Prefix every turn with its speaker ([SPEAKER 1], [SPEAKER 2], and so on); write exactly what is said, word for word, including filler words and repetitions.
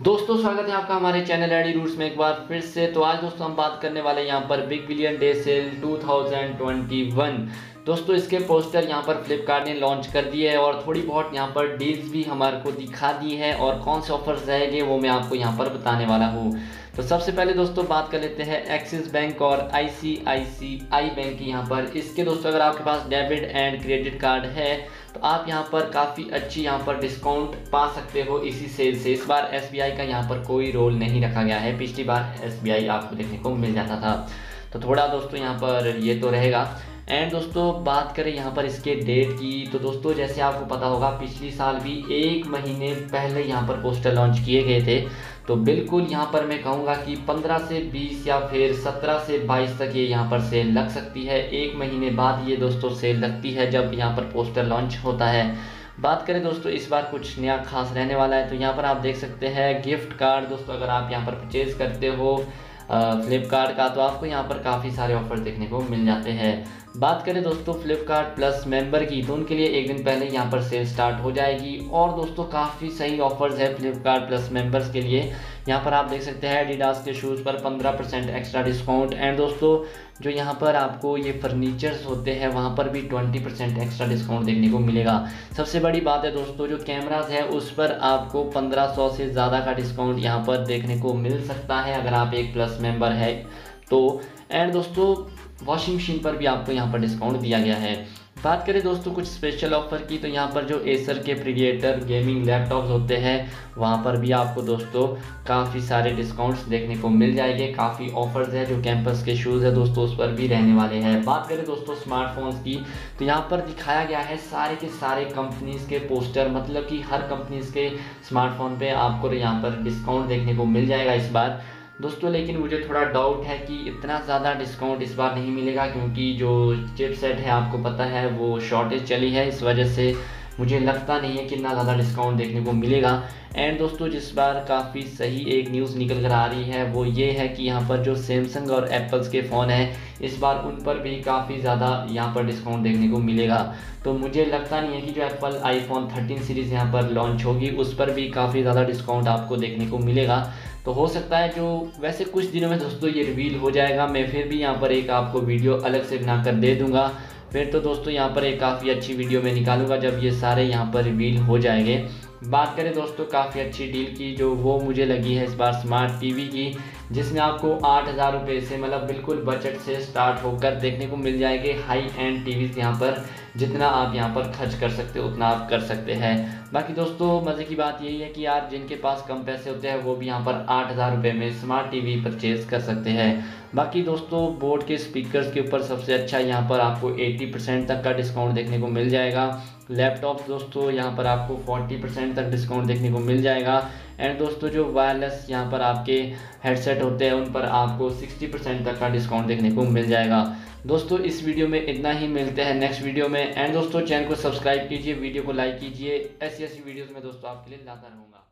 [SPEAKER 1] दोस्तों स्वागत है आपका हमारे चैनल एडी रूट्स में एक बार फिर से। तो आज दोस्तों हम बात करने वाले हैं यहाँ पर बिग बिलियन डे सेल दो हज़ार इक्कीस। दोस्तों इसके पोस्टर यहाँ पर फ्लिपकार्ट ने लॉन्च कर दिए है और थोड़ी बहुत यहाँ पर डील्स भी हमारे को दिखा दी है और कौन से ऑफर्स रहेंगे वो मैं आपको यहाँ पर बताने वाला हूँ। तो सबसे पहले दोस्तों बात कर लेते हैं एक्सिस बैंक और आईसीआईसीआई बैंक की। यहाँ पर इसके दोस्तों अगर आपके पास डेबिट एंड क्रेडिट कार्ड है तो आप यहाँ पर काफ़ी अच्छी यहाँ पर डिस्काउंट पा सकते हो इसी सेल से। इस बार एसबीआई का यहाँ पर कोई रोल नहीं रखा गया है, पिछली बार एसबीआई आपको देखने को मिल जाता था। तो थोड़ा दोस्तों यहाँ पर ये तो रहेगा। एंड दोस्तों बात करें यहाँ पर इसके डेट की, तो दोस्तों जैसे आपको पता होगा पिछली साल भी एक महीने पहले यहाँ पर पोस्टर लॉन्च किए गए थे। तो बिल्कुल यहाँ पर मैं कहूँगा कि पंद्रह से बीस या फिर सत्रह से बाईस तक ये यहाँ पर सेल लग सकती है। एक महीने बाद ये दोस्तों सेल लगती है जब यहाँ पर पोस्टर लॉन्च होता है। बात करें दोस्तों इस बार कुछ नया खास रहने वाला है, तो यहाँ पर आप देख सकते हैं गिफ्ट कार्ड। दोस्तों अगर आप यहाँ पर परचेज करते हो फ्लिपकार्ट का तो आपको यहाँ पर काफ़ी सारे ऑफर देखने को मिल जाते हैं। बात करें दोस्तों फ्लिपकार्ट प्लस मेंबर की, तो उनके लिए एक दिन पहले यहाँ पर सेल स्टार्ट हो जाएगी और दोस्तों काफ़ी सही ऑफर्स है फ्लिपकार्ट प्लस मेंबर्स के लिए। यहाँ पर आप देख सकते हैं एडिडास के शूज़ पर पंद्रह परसेंट एक्स्ट्रा डिस्काउंट। एंड दोस्तों जो यहाँ पर आपको ये फर्नीचर्स होते हैं वहाँ पर भी बीस परसेंट एक्स्ट्रा डिस्काउंट देखने को मिलेगा। सबसे बड़ी बात है दोस्तों जो कैमराज है उस पर आपको पंद्रह सौ से ज़्यादा का डिस्काउंट यहाँ पर देखने को मिल सकता है अगर आप एक प्लस मेंबर है तो। एंड दोस्तों वॉशिंग मशीन पर भी आपको यहाँ पर डिस्काउंट दिया गया है। बात करें दोस्तों कुछ स्पेशल ऑफर की, तो यहाँ पर जो एसर के प्रीडिएटर गेमिंग लैपटॉप्स होते हैं वहाँ पर भी आपको दोस्तों काफ़ी सारे डिस्काउंट्स देखने को मिल जाएंगे। काफ़ी ऑफर्स है। जो कैंपस के शूज़ है दोस्तों उस पर भी रहने वाले हैं। बात करें दोस्तों स्मार्टफोन्स की, तो यहाँ पर दिखाया गया है सारे के सारे कंपनीज़ के पोस्टर, मतलब कि हर कंपनीज़ के स्मार्टफोन पे आपको यहाँ पर डिस्काउंट देखने को मिल जाएगा इस बार दोस्तों। लेकिन मुझे थोड़ा डाउट है कि इतना ज़्यादा डिस्काउंट इस बार नहीं मिलेगा, क्योंकि जो चिपसेट है आपको पता है वो शॉर्टेज चली है, इस वजह से मुझे लगता नहीं है कि इतना ज़्यादा डिस्काउंट देखने को मिलेगा। एंड दोस्तों जिस बार काफ़ी सही एक न्यूज़ निकल कर आ रही है वो ये है कि यहाँ पर जो सैमसंग और एप्पल्स के फ़ोन हैं इस बार उन पर भी काफ़ी ज़्यादा यहाँ पर डिस्काउंट देखने को मिलेगा। तो मुझे लगता नहीं है कि जो एप्पल आईफोन थर्टीन सीरीज़ यहाँ पर लॉन्च होगी उस पर भी काफ़ी ज़्यादा डिस्काउंट आपको देखने को मिलेगा। तो हो सकता है जो वैसे कुछ दिनों में दोस्तों ये रिवील हो जाएगा, मैं फिर भी यहाँ पर एक आपको वीडियो अलग से बनाकर दे दूँगा। फिर तो दोस्तों यहाँ पर एक काफ़ी अच्छी वीडियो मैं निकालूंगा जब ये सारे यहाँ पर रिवील हो जाएंगे। बात करें दोस्तों काफ़ी अच्छी डील की जो वो मुझे लगी है इस बार स्मार्ट टीवी की, जिसमें आपको आठ हज़ार रुपये से मतलब बिल्कुल बजट से स्टार्ट होकर देखने को मिल जाएंगे हाई एंड टीवीज़ यहाँ पर। जितना आप यहाँ पर खर्च कर सकते हो उतना आप कर सकते हैं। बाकी दोस्तों मज़े की बात यही है कि यार जिनके पास कम पैसे होते हैं वो भी यहाँ पर आठ हज़ार रुपये में स्मार्ट टीवी परचेज़ कर सकते हैं। बाकी दोस्तों बोर्ड के स्पीकर्स के ऊपर सबसे अच्छा यहाँ पर आपको अस्सी परसेंट तक का डिस्काउंट देखने को मिल जाएगा। लैपटॉप्स दोस्तों यहाँ पर आपको चालीस परसेंट तक डिस्काउंट देखने को मिल जाएगा। एंड दोस्तों जो वायरलेस यहाँ पर आपके हेडसेट होते हैं उन पर आपको साठ परसेंट तक का डिस्काउंट देखने को मिल जाएगा। दोस्तों इस वीडियो में इतना ही, मिलते हैं नेक्स्ट वीडियो में। एंड दोस्तों चैनल को सब्सक्राइब कीजिए, वीडियो को लाइक कीजिए, ऐसी ऐसी वीडियोस में दोस्तों आपके लिए लाता रहूँगा।